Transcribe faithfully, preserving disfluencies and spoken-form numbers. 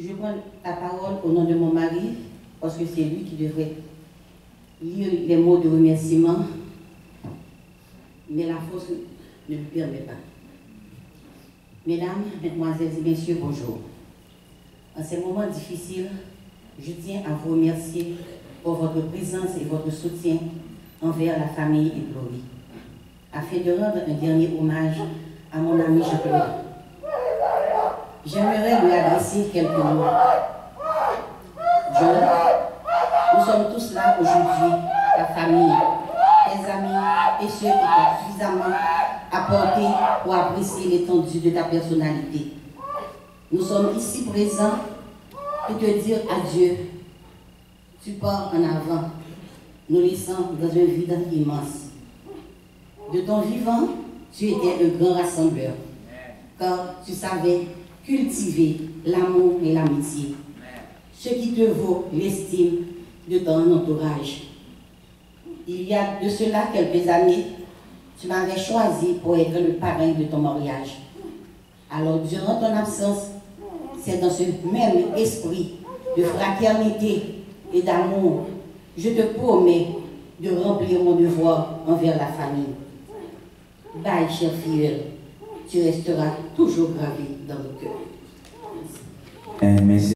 Je prends la parole au nom de mon mari, parce que c'est lui qui devrait lire les mots de remerciement, mais la force ne lui permet pas. Mesdames, Mesdemoiselles et Messieurs, bonjour. En ces moments difficiles, je tiens à vous remercier pour votre présence et votre soutien envers la famille éplorée, afin de rendre un dernier hommage à mon ami Jean-Claude. J'aimerais lui adresser quelques mots. John, nous sommes tous là aujourd'hui, la famille, tes amis et ceux qui t'ont suffisamment apporté pour apprécier l'étendue de ta personnalité. Nous sommes ici présents pour te dire adieu. Tu pars en avant, nous laissant dans un vide immense. De ton vivant, tu étais un grand rassembleur, car tu savais cultiver l'amour et l'amitié, ce qui te vaut l'estime de ton entourage. Il y a de cela quelques années, tu m'avais choisi pour être le parrain de ton mariage. Alors, durant ton absence, c'est dans ce même esprit de fraternité et d'amour, je te promets de remplir mon devoir envers la famille. Bye, chère filleule, tu resteras toujours gravé dans le cœur. Merci.